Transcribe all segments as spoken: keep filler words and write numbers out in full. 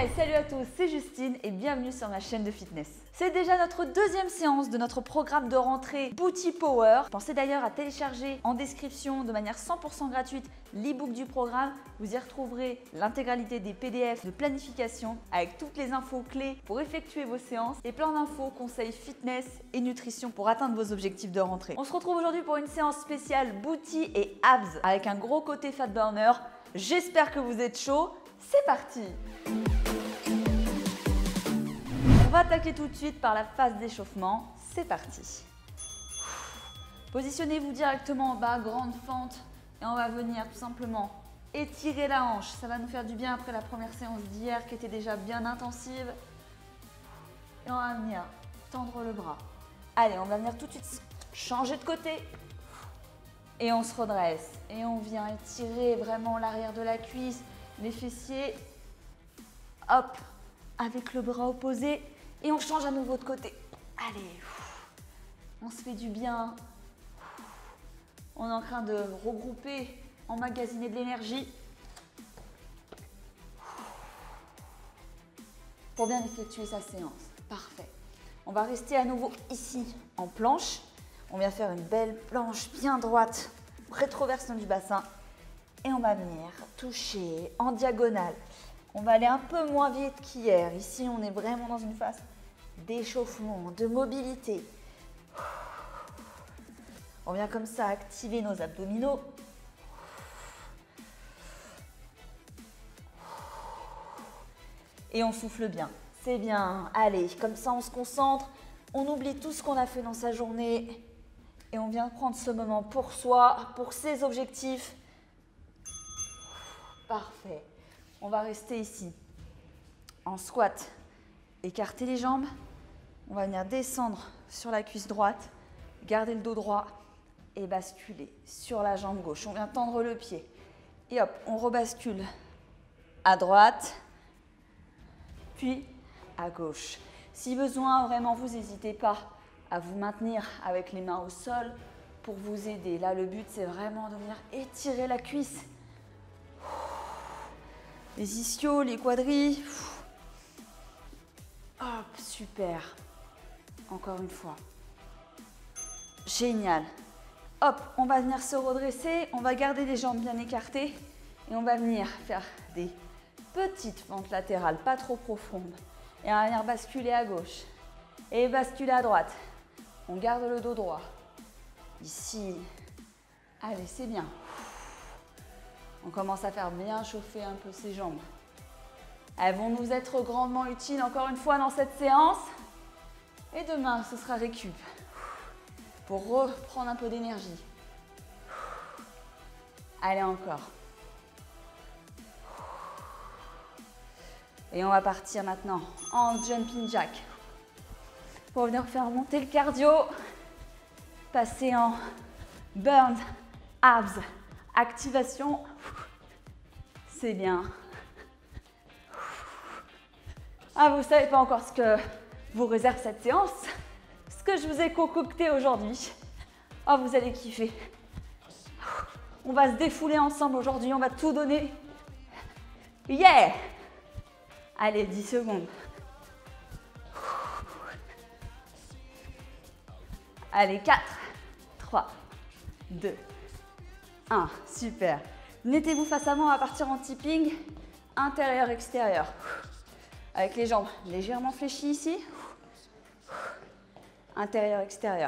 Hey, salut à tous, c'est Justine et bienvenue sur ma chaîne de fitness. C'est déjà notre deuxième séance de notre programme de rentrée Booty Power. Pensez d'ailleurs à télécharger en description de manière cent pour cent gratuite l'e-book du programme. Vous y retrouverez l'intégralité des P D F de planification avec toutes les infos clés pour effectuer vos séances et plein d'infos, conseils fitness et nutrition pour atteindre vos objectifs de rentrée. On se retrouve aujourd'hui pour une séance spéciale Booty et Abs avec un gros côté fat burner. J'espère que vous êtes chaud. C'est parti! On va attaquer tout de suite par la phase d'échauffement. C'est parti. Positionnez-vous directement en bas, grande fente, et on va venir tout simplement étirer la hanche. Ça va nous faire du bien après la première séance d'hier qui était déjà bien intensive. Et on va venir tendre le bras. Allez, on va venir tout de suite changer de côté. Et on se redresse. Et on vient étirer vraiment l'arrière de la cuisse, les fessiers. Hop, avec le bras opposé. Et on change à nouveau de côté. Allez, on se fait du bien. On est en train de regrouper, emmagasiner de l'énergie pour bien effectuer sa séance. Parfait. On va rester à nouveau ici en planche. On vient faire une belle planche bien droite, rétroversion du bassin. Et on va venir toucher en diagonale. On va aller un peu moins vite qu'hier. Ici, on est vraiment dans une phase d'échauffement, de mobilité. On vient comme ça activer nos abdominaux. Et on souffle bien. C'est bien. Allez, comme ça, on se concentre. On oublie tout ce qu'on a fait dans sa journée. Et on vient prendre ce moment pour soi, pour ses objectifs. Parfait. On va rester ici, en squat. Écarter les jambes. On va venir descendre sur la cuisse droite, garder le dos droit et basculer sur la jambe gauche. On vient tendre le pied. Et hop, on rebascule à droite, puis à gauche. Si besoin, vraiment, vous n'hésitez pas à vous maintenir avec les mains au sol pour vous aider. Là, le but, c'est vraiment de venir étirer la cuisse. Les ischios, les quadris. Hop, super. Encore une fois. Génial. Hop, on va venir se redresser. On va garder les jambes bien écartées. Et on va venir faire des petites fentes latérales, pas trop profondes. Et on va venir basculer à gauche. Et basculer à droite. On garde le dos droit. Ici. Allez, c'est bien. On commence à faire bien chauffer un peu ses jambes. Elles vont nous être grandement utiles encore une fois dans cette séance. Et demain, ce sera récup. Pour reprendre un peu d'énergie. Allez, encore. Et on va partir maintenant en jumping jack. Pour venir faire monter le cardio. Passer en burn, abs, activation. C'est bien. Ah, vous ne savez pas encore ce que vous réserve cette séance, ce que je vous ai concocté aujourd'hui. Oh, vous allez kiffer. On va se défouler ensemble aujourd'hui, on va tout donner. Yeah! Allez, dix secondes. Allez, quatre, trois, deux, un. Super. Mettez-vous face à moi, on va partir en tipping intérieur-extérieur. Avec les jambes légèrement fléchies ici. Intérieur-extérieur.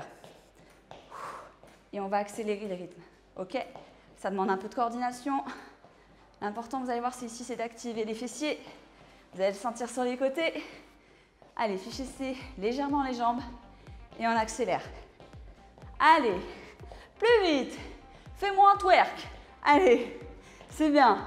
Et on va accélérer le rythme. Ok? Ça demande un peu de coordination. L'important, vous allez voir, c'est ici, c'est d'activer les fessiers. Vous allez le sentir sur les côtés. Allez, fléchissez légèrement les jambes. Et on accélère. Allez, plus vite. Fais-moi un twerk. Allez, c'est bien.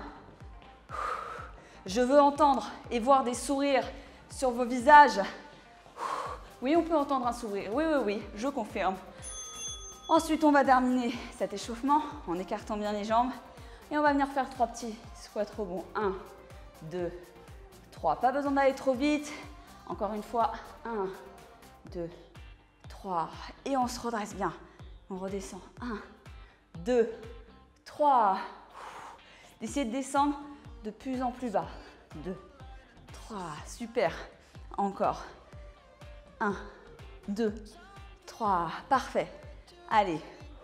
Je veux entendre et voir des sourires sur vos visages. Oui, on peut entendre un sourire. Oui, oui, oui, je confirme. Ensuite, on va terminer cet échauffement en écartant bien les jambes. Et on va venir faire trois petits squats rebonds. un, deux, trois. Pas besoin d'aller trop vite. Encore une fois. un, deux, trois. Et on se redresse bien. On redescend. un, deux, trois. Essayez de descendre de plus en plus bas. deux, trois, super. Encore. un, deux, trois, parfait. Allez.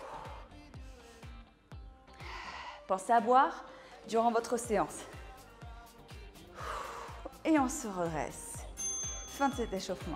Pensez à boire durant votre séance. Et on se redresse. Fin de cet échauffement.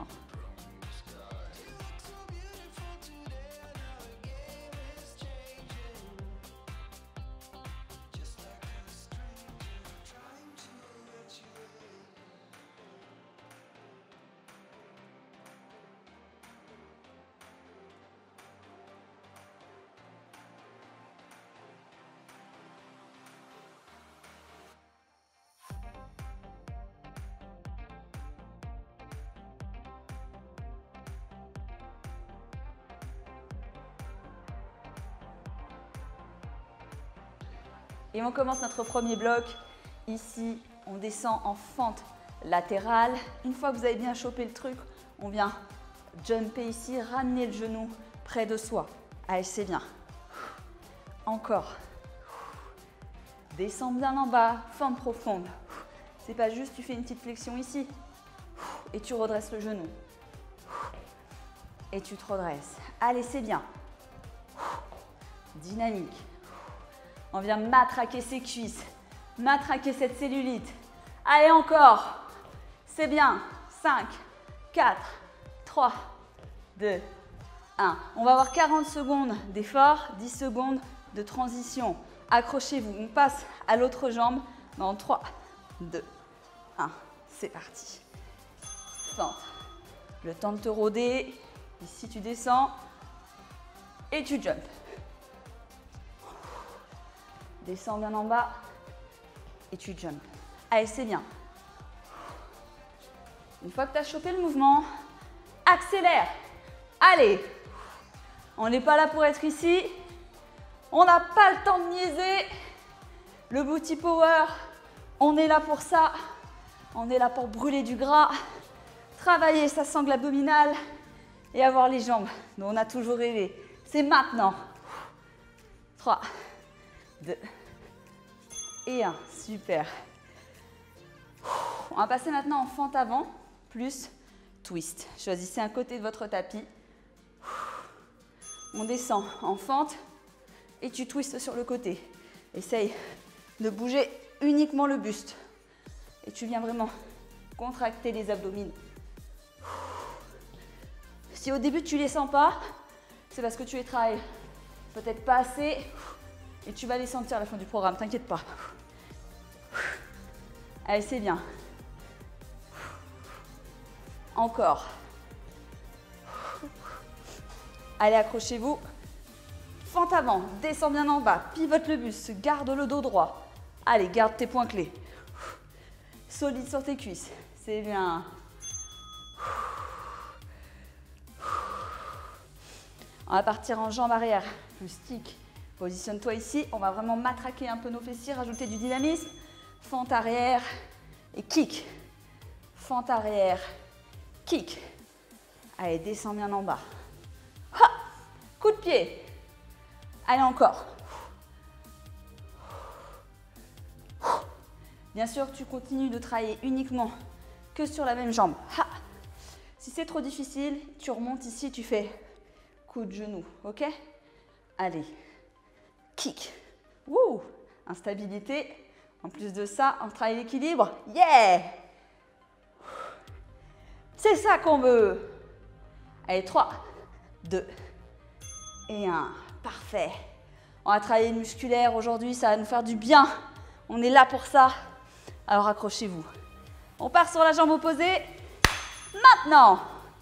Et on commence notre premier bloc. Ici, on descend en fente latérale. Une fois que vous avez bien chopé le truc, on vient jumper ici, ramener le genou près de soi. Allez, c'est bien. Encore. Descends bien en bas, fente profonde. C'est pas juste, tu fais une petite flexion ici. Et tu redresses le genou. Et tu te redresses. Allez, c'est bien. Dynamique. On vient matraquer ses cuisses, matraquer cette cellulite. Allez, encore. C'est bien. cinq, quatre, trois, deux, un. On va avoir quarante secondes d'effort, dix secondes de transition. Accrochez-vous. On passe à l'autre jambe dans trois, deux, un. C'est parti. Fente. Le temps de te rôder. Ici, tu descends et tu jumps. Descends bien en bas et tu jumps. Allez, c'est bien. Une fois que tu as chopé le mouvement, accélère. Allez. On n'est pas là pour être ici. On n'a pas le temps de niaiser. Le booty power, on est là pour ça. On est là pour brûler du gras, travailler sa sangle abdominale et avoir les jambes dont on a toujours rêvé. C'est maintenant. trois, deux et un. Super. On va passer maintenant en fente avant plus twist. Choisissez un côté de votre tapis. On descend en fente et tu twistes sur le côté. Essaye de bouger uniquement le buste. Et tu viens vraiment contracter les abdominaux. Si au début tu ne les sens pas, c'est parce que tu les travailles peut-être pas assez. Et tu vas les sentir à la fin du programme, t'inquiète pas. Allez, c'est bien. Encore. Allez, accrochez-vous. Fente avant, descends bien en bas, pivote le buste, garde le dos droit. Allez, garde tes points clés. Solide sur tes cuisses, c'est bien. On va partir en jambe arrière, plus stick. Positionne-toi ici, on va vraiment matraquer un peu nos fessiers, rajouter du dynamisme. Fente arrière et kick. Fente arrière, kick. Allez, descends bien en bas. Ha! Coup de pied. Allez, encore. Bien sûr, tu continues de travailler uniquement que sur la même jambe. Ha! Si c'est trop difficile, tu remontes ici, tu fais coup de genou, ok? Allez. Kick. Wouh! Instabilité. En plus de ça, on travaille l'équilibre. Yeah! C'est ça qu'on veut. Allez, trois, deux et un. Parfait. On va travailler le musculaire aujourd'hui, ça va nous faire du bien. On est là pour ça. Alors accrochez-vous. On part sur la jambe opposée. Maintenant.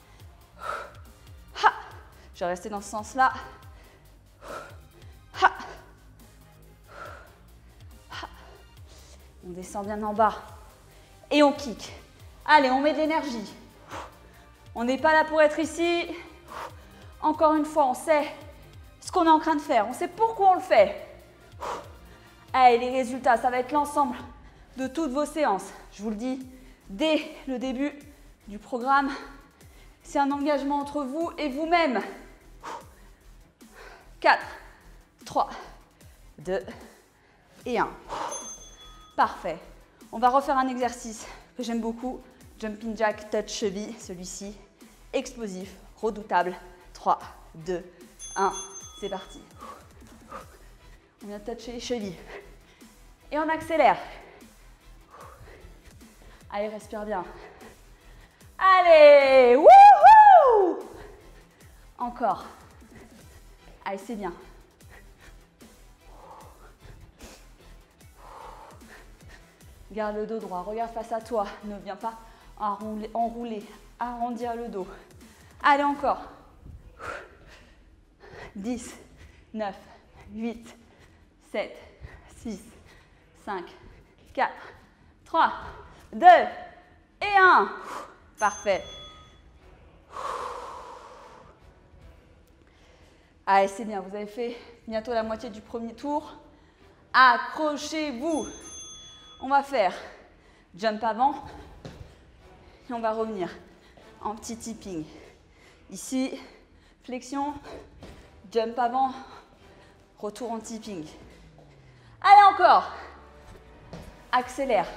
Ha! Je vais rester dans ce sens-là. Ha! Ha! On descend bien en bas. Et on kick. Allez, on met de l'énergie. On n'est pas là pour être ici. Encore une fois, on sait ce qu'on est en train de faire. On sait pourquoi on le fait. Allez, les résultats, ça va être l'ensemble de toutes vos séances. Je vous le dis, dès le début du programme, c'est un engagement entre vous et vous-même. quatre, trois, deux et un. Parfait. On va refaire un exercice que j'aime beaucoup. Jumping jack, touch cheville, celui-ci. Explosif, redoutable. trois, deux, un, c'est parti. On vient toucher les chevilles. Et on accélère. Allez, respire bien. Allez, wouhou! Encore. Allez, c'est bien. Garde le dos droit, regarde face à toi. Ne viens pas enrouler, enrouler, arrondir le dos. Allez, encore. dix, neuf, huit, sept, six, cinq, quatre, trois, deux et un. Parfait. Allez, c'est bien. Vous avez fait bientôt la moitié du premier tour. Accrochez-vous. On va faire jump avant et on va revenir en petit tipping. Ici, flexion, jump avant, retour en tipping. Allez, encore. Accélère.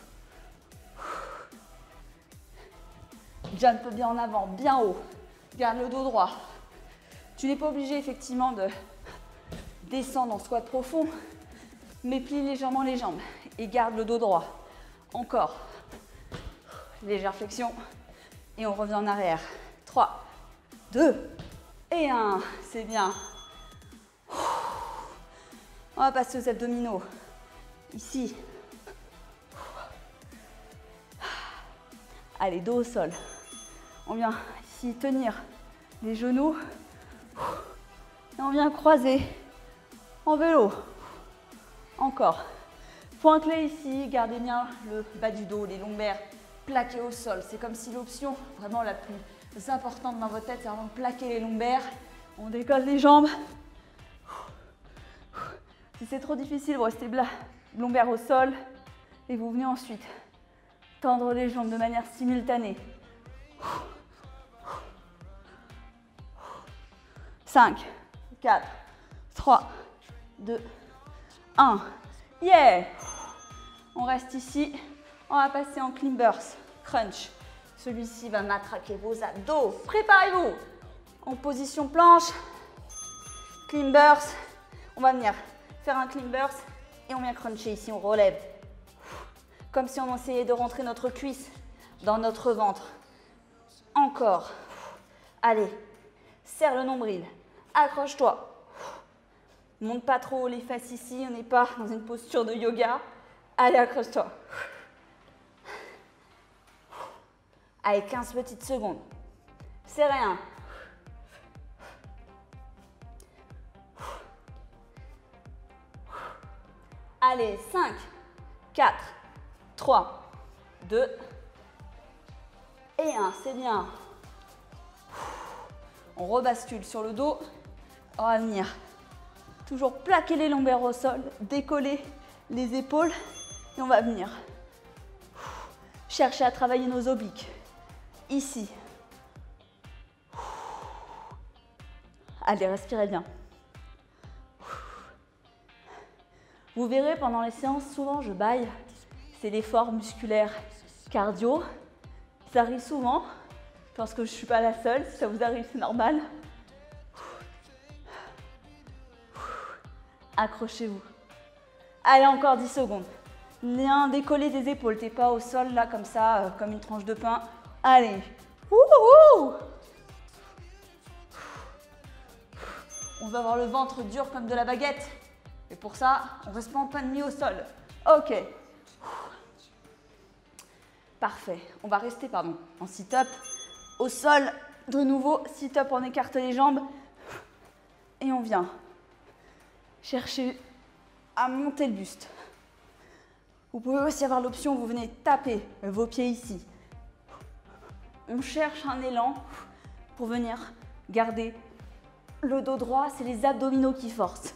Jump bien en avant, bien haut. Garde le dos droit. Tu n'es pas obligé effectivement de descendre en squat profond, mais plie légèrement les jambes et garde le dos droit. Encore. Légère flexion et on revient en arrière. trois, deux et un. C'est bien. On va passer aux abdominaux. Ici. Allez, dos au sol. On vient ici tenir les genoux. Et on vient croiser en vélo. Encore. Point clé ici, gardez bien le bas du dos, les lombaires plaqués au sol. C'est comme si l'option vraiment la plus importante dans votre tête, c'est vraiment de plaquer les lombaires. On décolle les jambes. Si c'est trop difficile, vous restez lombaires au sol et vous venez ensuite tendre les jambes de manière simultanée. cinq, quatre, trois, deux, un. Yeah! On reste ici. On va passer en climbers, crunch. Celui-ci va matraquer vos abdos. Préparez-vous. En position planche. Climbers. On va venir faire un climbers et on vient cruncher ici. On relève. Comme si on essayait de rentrer notre cuisse dans notre ventre. Encore. Allez. Serre le nombril. Accroche-toi. Monte pas trop les fesses ici. On n'est pas dans une posture de yoga. Allez, accroche-toi. Allez, quinze petites secondes. C'est rien. Allez, cinq, quatre, trois, deux et un. C'est bien. On rebascule sur le dos. On va venir toujours plaquer les lombaires au sol, décoller les épaules et on va venir chercher à travailler nos obliques. Ici. Allez, respirez bien. Vous verrez, pendant les séances, souvent je baille. C'est l'effort musculaire cardio. Ça arrive souvent. Je pense que je ne suis pas la seule. Si ça vous arrive, c'est normal. Accrochez-vous. Allez, encore dix secondes. Viens décoller tes épaules. Tu n'es pas au sol, là, comme ça, euh, comme une tranche de pain. Allez. Wouhou! On va avoir le ventre dur comme de la baguette. Et pour ça, on reste pas en plein de mis au sol. Ok. Parfait. On va rester, pardon, en sit-up. Au sol, de nouveau, sit-up, on écarte les jambes. Et on vient chercher à monter le buste. Vous pouvez aussi avoir l'option, vous venez taper vos pieds ici. On cherche un élan pour venir garder le dos droit. C'est les abdominaux qui forcent.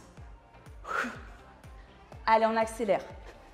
Allez, on accélère.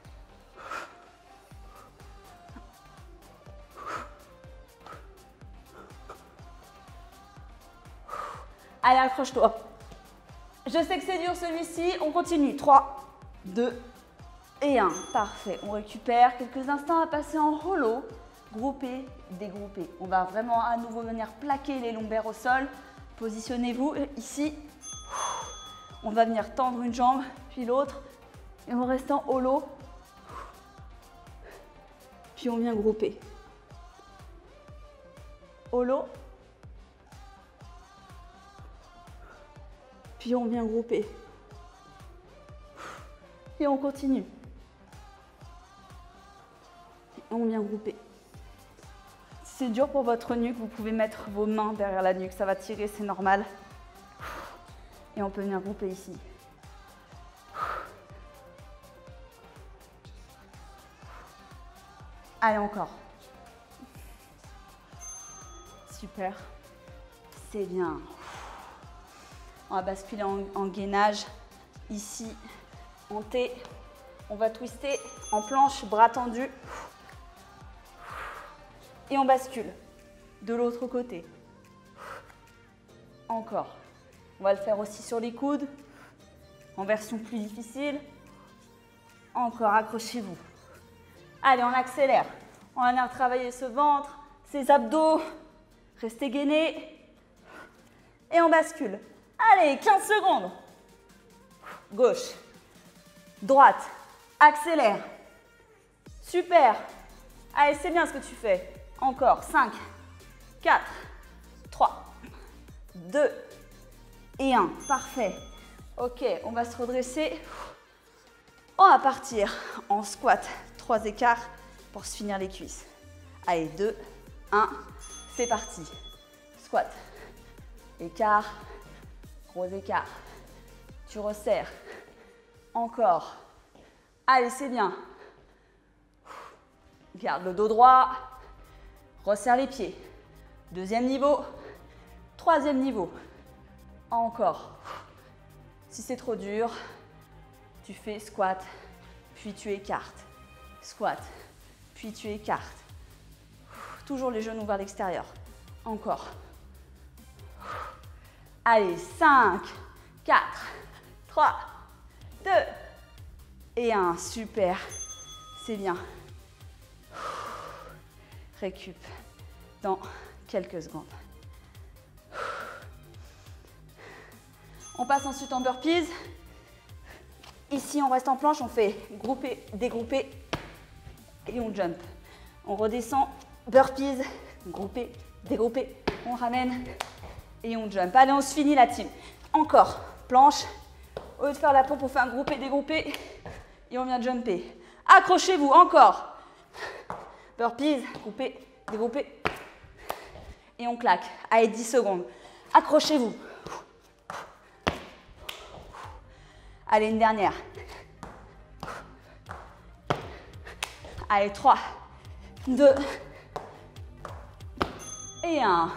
Allez, accroche-toi. Je sais que c'est dur celui-ci. On continue. trois, deux, Et un. Parfait. On récupère quelques instants à passer en hollow. Groupé, dégroupé. On va vraiment à nouveau venir plaquer les lombaires au sol. Positionnez-vous ici. On va venir tendre une jambe, puis l'autre. Et on reste en hollow. Puis on vient grouper. Hollow. Puis on vient grouper. Et on continue. Et on vient grouper. Si c'est dur pour votre nuque, vous pouvez mettre vos mains derrière la nuque. Ça va tirer, c'est normal. Et on peut venir grouper ici. Allez, encore. Super. C'est bien. On va basculer en, en gainage. Ici, en T. On va twister en planche, bras tendus. Et on bascule de l'autre côté. Encore. On va le faire aussi sur les coudes. En version plus difficile. Encore, accrochez-vous. Allez, on accélère. On va venir travailler ce ventre, ces abdos. Restez gainés. Et on bascule. Allez, quinze secondes. Gauche. Droite. Accélère. Super. Allez, c'est bien ce que tu fais. Encore. cinq, quatre, trois, deux et un. Parfait. Ok, on va se redresser. On va partir en squat. Trois écarts pour se finir les cuisses. Allez, deux, un. C'est parti. Squat. Écart. Gros écart. Tu resserres. Encore. Allez, c'est bien. Garde le dos droit. Resserre les pieds. Deuxième niveau. Troisième niveau. Encore. Si c'est trop dur, tu fais squat, puis tu écartes. Squat, puis tu écartes. Toujours les genoux vers l'extérieur. Encore. Allez, cinq, quatre, trois, deux et un. Super. C'est bien. Récup dans quelques secondes. On passe ensuite en burpees. Ici, on reste en planche, on fait grouper, dégrouper et on jump. On redescend, burpees, grouper, dégrouper, on ramène et on jump. Allez, on se finit la team. Encore, planche. Au lieu de faire la pompe, on fait un groupé, dégrouper et on vient jumper. Accrochez-vous, encore. Burpees, grouper, dégrouper et on claque. Allez, dix secondes. Accrochez-vous. Allez, une dernière. Allez, trois, deux et un.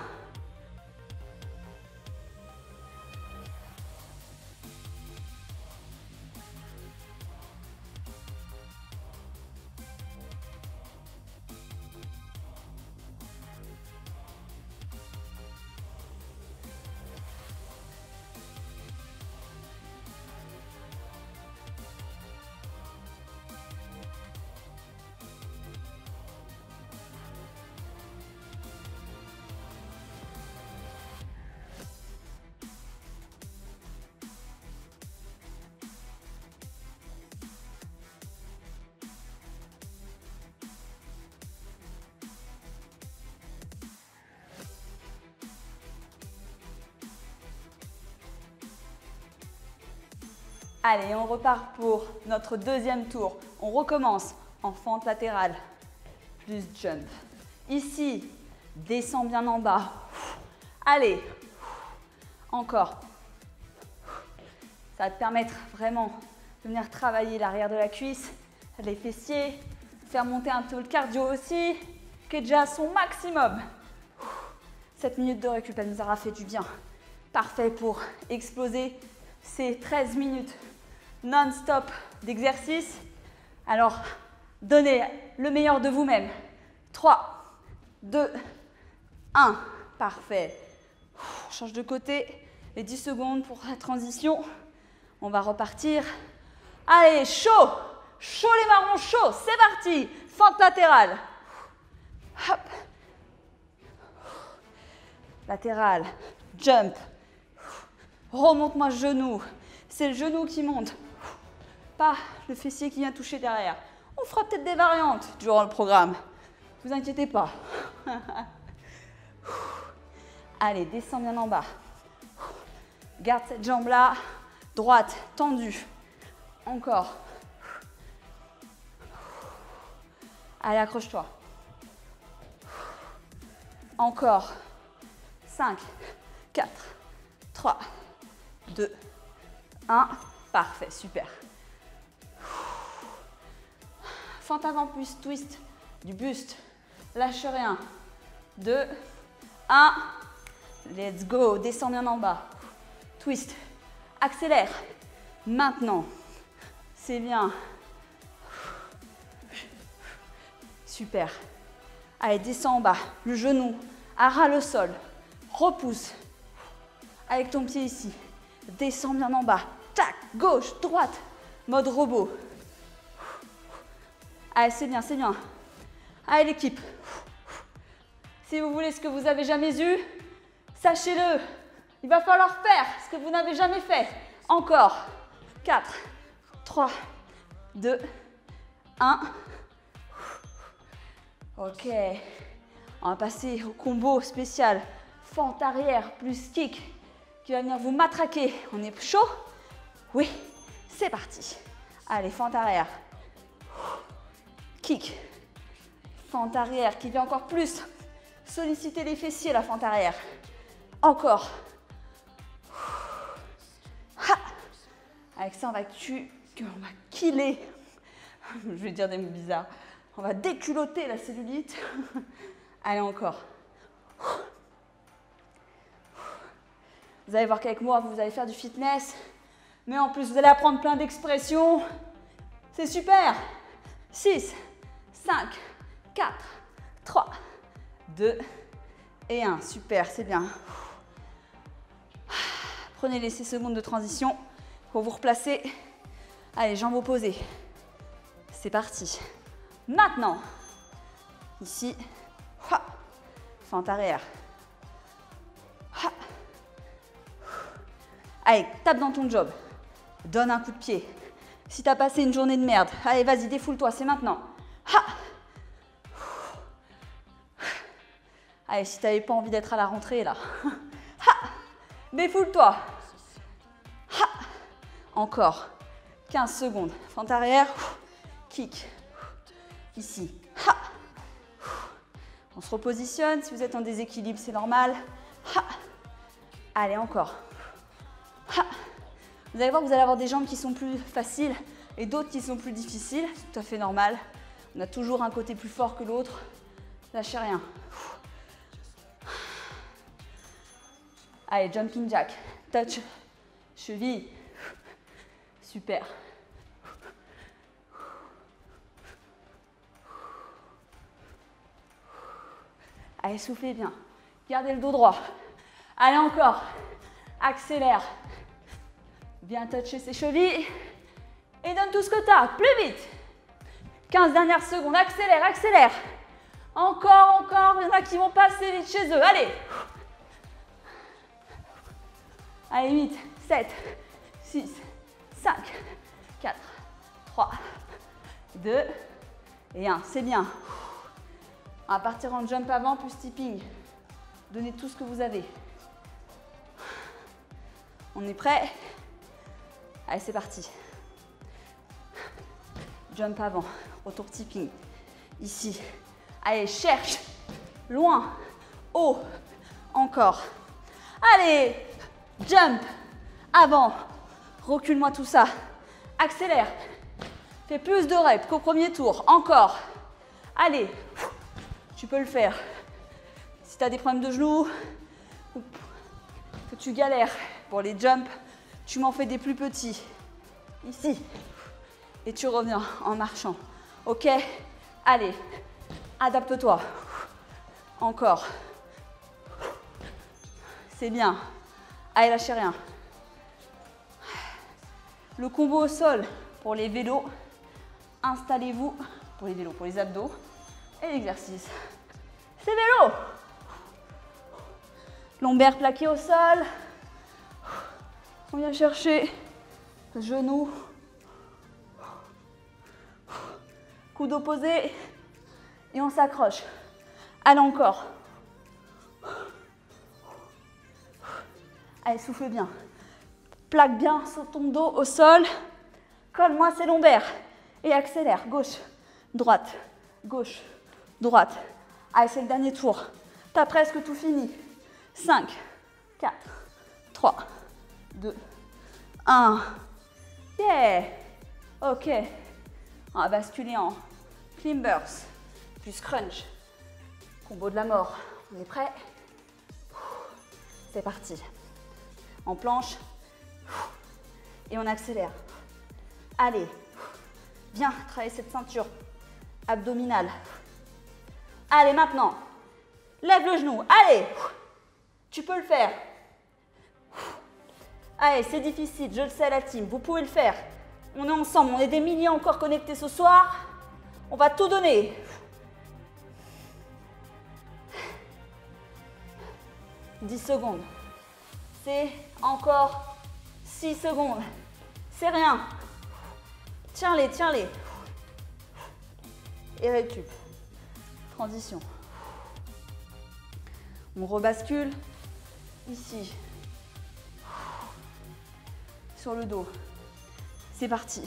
Allez, on repart pour notre deuxième tour. On recommence en fente latérale, plus jump. Ici, descends bien en bas. Allez, encore. Ça va te permettre vraiment de venir travailler l'arrière de la cuisse, les fessiers, faire monter un peu le cardio aussi, qui est déjà à son maximum. sept minutes de récup, elle nous aura fait du bien. Parfait pour exploser ces treize minutes non-stop d'exercice. Alors, donnez le meilleur de vous-même. trois, deux, un. Parfait. On change de côté. Les dix secondes pour la transition. On va repartir. Allez, chaud. Chaud les marrons, chaud. C'est parti. Fente latérale. Hop. Latérale. Jump. Remonte-moi genou. C'est le genou qui monte. Pas le fessier qui vient toucher derrière. On fera peut-être des variantes durant le programme. Ne vous inquiétez pas. Allez, descends bien en bas. Garde cette jambe-là. Droite, tendue. Encore. Allez, accroche-toi. Encore. cinq, quatre, trois, deux, un. Parfait, super. Fente avant plus twist du buste. Lâche rien. deux, un. Let's go. Descends bien en bas. Twist. Accélère. Maintenant. C'est bien. Super. Allez, descends en bas. Le genou à ras le sol. Repousse. Avec ton pied ici. Descends bien en bas. Tac. Gauche, droite. Mode robot. Allez, c'est bien, c'est bien. Allez, l'équipe. Si vous voulez ce que vous n'avez jamais eu, sachez-le. Il va falloir faire ce que vous n'avez jamais fait. Encore. quatre, trois, deux, un. Ok. On va passer au combo spécial. Fente arrière plus kick qui va venir vous matraquer. On est chaud? Oui. C'est parti. Allez, fente arrière. Kick. Fente arrière qui vient encore plus solliciter les fessiers, la fente arrière. Encore. Ha. Avec ça, on va, tu, on va killer. Je vais dire des mots bizarres. On va déculotter la cellulite. Allez, encore. Vous allez voir qu'avec moi, vous allez faire du fitness. Mais en plus, vous allez apprendre plein d'expressions. C'est super. six, cinq, quatre, trois, deux et un. Super, c'est bien. Prenez les six secondes de transition pour vous replacer. Allez, jambes opposées. C'est parti. Maintenant, ici, fente arrière. Allez, tape dans ton job. Donne un coup de pied. Si tu as passé une journée de merde, allez, vas-y, défoule-toi, c'est maintenant. Ha. Allez, si tu n'avais pas envie d'être à la rentrée, là. Ha. Défoule-toi. Ha. Encore. quinze secondes. Fente arrière. Kick. Ici. Ha. On se repositionne. Si vous êtes en déséquilibre, c'est normal. Ha. Allez, encore. Ha. Vous allez voir que vous allez avoir des jambes qui sont plus faciles et d'autres qui sont plus difficiles. C'est tout à fait normal. On a toujours un côté plus fort que l'autre. Lâchez rien. Allez, jumping jack. Touch. Cheville. Super. Allez, soufflez bien. Gardez le dos droit. Allez, encore. Accélère. Bien toucher ses chevilles. Et donne tout ce que tu as. Plus vite. quinze dernières secondes. Accélère, accélère. Encore, encore. Il y en a qui vont passer vite chez eux. Allez. Allez, huit, sept, six, cinq, quatre, trois, deux et un. C'est bien. On va partir en jump avant plus tipping. Donnez tout ce que vous avez. On est prêt? Allez, c'est parti. Jump avant, retour tipping. Ici. Allez, cherche. Loin. Haut. Encore. Allez. Jump. Avant. Recule-moi tout ça. Accélère. Fais plus de reps qu'au premier tour. Encore. Allez. Tu peux le faire. Si tu as des problèmes de genoux, que tu galères pour les jumps, tu m'en fais des plus petits. Ici. Et tu reviens en marchant. Ok? Allez. Adapte-toi. Encore. C'est bien. Allez, lâchez rien. Le combo au sol pour les vélos. Installez-vous pour les vélos, pour les abdos. Et l'exercice, c'est vélo. Lombaire plaqué au sol. On vient chercher le genou. Coude opposé. Et on s'accroche. Allez encore. Allez, souffle bien. Plaque bien sur ton dos au sol. Colle-moi ces lombaires. Et accélère. Gauche, droite, gauche, droite. Allez, c'est le dernier tour. T'as presque tout fini. cinq, quatre, trois, deux, un. Yeah. Ok. On va basculer en climbers, plus crunch. Combo de la mort. On est prêt? C'est parti. En planche. Et on accélère. Allez. Viens travailler cette ceinture abdominale. Allez, maintenant. Lève le genou. Allez. Tu peux le faire. Allez, c'est difficile, je le sais la team. Vous pouvez le faire. On est ensemble, on est des milliers encore connectés ce soir. On va tout donner. dix secondes. C'est encore six secondes. C'est rien. Tiens-les, tiens-les. Et récup. Transition. On rebascule ici. Sur le dos. C'est parti.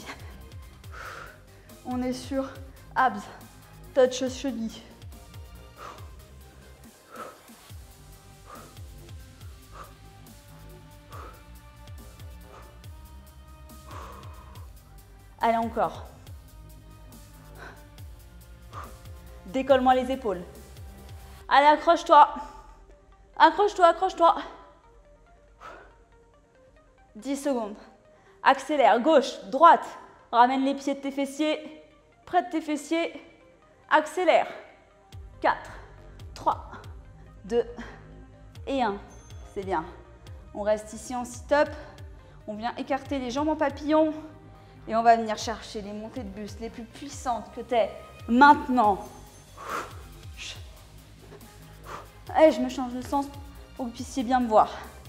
On est sur abs, touch cheville. Allez, encore. Décolle-moi les épaules. Allez, accroche-toi. Accroche-toi, accroche-toi. dix secondes. Accélère, gauche, droite. Ramène les pieds de tes fessiers. Près de tes fessiers. Accélère. quatre, trois, deux et un. C'est bien. On reste ici en sit-up. On vient écarter les jambes en papillon. Et on va venir chercher les montées de buste les plus puissantes que tu es maintenant. Allez, je me change de sens pour que vous puissiez bien me voir.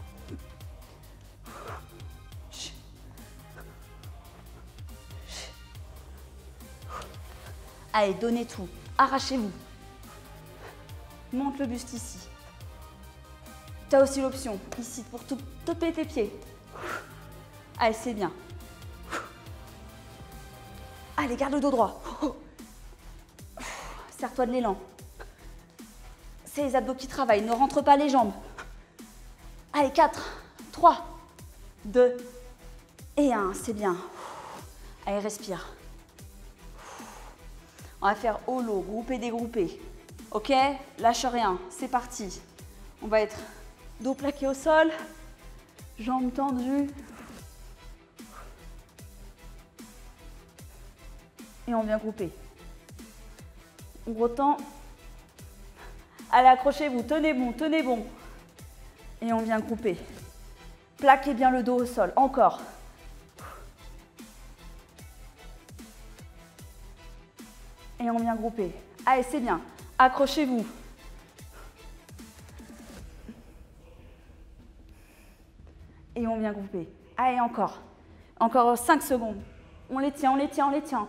Allez, donnez tout. Arrachez-vous. Monte le buste ici. Tu as aussi l'option ici pour topper tes pieds. Allez, c'est bien. Allez, garde le dos droit. Serre-toi de l'élan. C'est les abdos qui travaillent. Ne rentre pas les jambes. Allez, quatre, trois, deux et un. C'est bien. Allez, respire. On va faire holo, groupé, dégroupé. Ok? Lâche rien. C'est parti. On va être dos plaqué au sol, jambes tendues. Et on vient grouper. On retend. Allez, accrochez-vous, tenez bon, tenez bon. Et on vient grouper. Plaquez bien le dos au sol, encore. Et on vient grouper. Allez, c'est bien. Accrochez-vous. Et on vient grouper. Allez, encore. Encore cinq secondes. On les tient, on les tient, on les tient.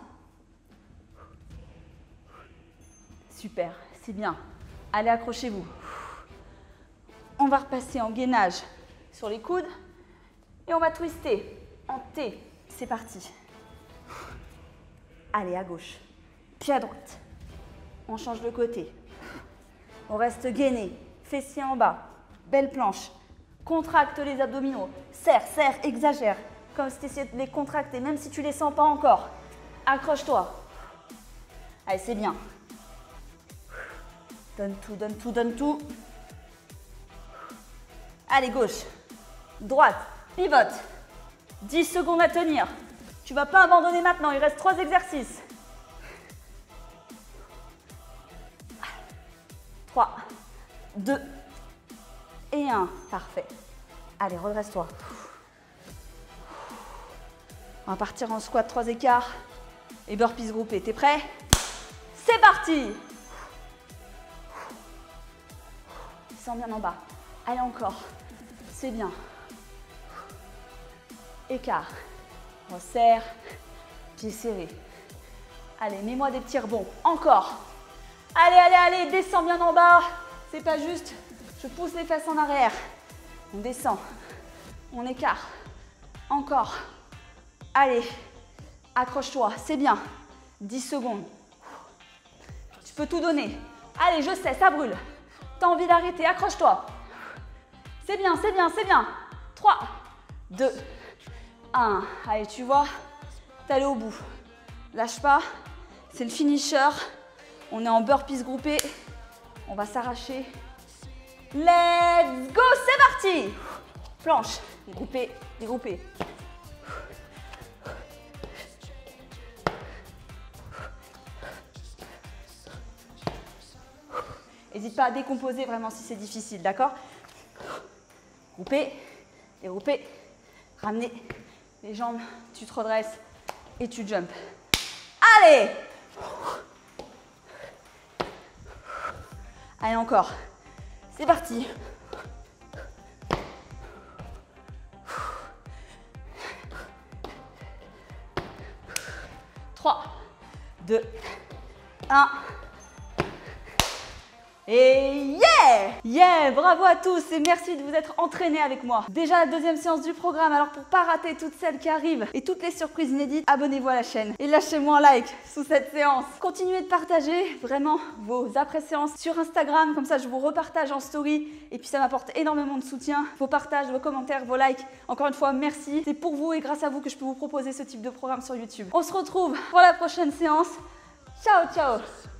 Super, c'est bien. Allez, accrochez-vous. On va repasser en gainage sur les coudes. Et on va twister en T. C'est parti. Allez, à gauche. Pied à droite. On change de côté. On reste gainé. Fessiers en bas. Belle planche. Contracte les abdominaux. Serre, serre, exagère. Comme si tu essayais de les contracter, même si tu ne les sens pas encore. Accroche-toi. Allez, c'est bien. Donne tout, donne tout, donne tout. Allez, gauche. Droite. Pivote. dix secondes à tenir. Tu ne vas pas abandonner maintenant. Il reste trois exercices. trois, deux et un. Parfait. Allez, redresse-toi. On va partir en squat, trois écarts. et burpees groupés. T'es prêt? C'est parti! Descends bien en bas. Allez encore. C'est bien. Écart. Resserre. Pieds serrés. Allez, mets-moi des petits rebonds. Encore. Allez, allez, allez, descends bien en bas. C'est pas juste. Je pousse les fesses en arrière. On descend. On écarte. Encore. Allez. Accroche-toi. C'est bien. dix secondes. Tu peux tout donner. Allez, je sais, ça brûle. T'as envie d'arrêter, accroche-toi. C'est bien, c'est bien, c'est bien. trois, deux, un. Allez, tu vois, t'es allé au bout. Lâche pas. C'est le finisher. On est en burpees groupés. On va s'arracher. Let's go, c'est parti. Planche, dégroupé, dégroupé. N'hésite pas à décomposer vraiment si c'est difficile, d'accord? Grouper, dérouper, ramener les jambes, tu te redresses et tu jumps. Allez! Allez, encore. C'est parti. trois, deux, un. Et yeah! Yeah! Bravo à tous et merci de vous être entraînés avec moi. Déjà la deuxième séance du programme, alors pour pas rater toutes celles qui arrivent et toutes les surprises inédites, abonnez-vous à la chaîne et lâchez-moi un like sous cette séance. Continuez de partager vraiment vos après-séances sur Instagram, comme ça je vous repartage en story et puis ça m'apporte énormément de soutien. Vos partages, vos commentaires, vos likes, encore une fois merci. C'est pour vous et grâce à vous que je peux vous proposer ce type de programme sur YouTube. On se retrouve pour la prochaine séance. Ciao, ciao!